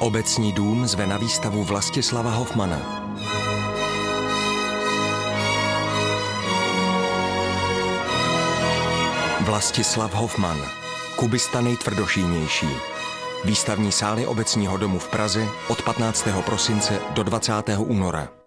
Obecní dům zve na výstavu Vlastislava Hofmana. Vlastislav Hofman, kubista nejtvrdošíjnější. Výstavní sály Obecního domu v Praze od 15. prosince do 20. února.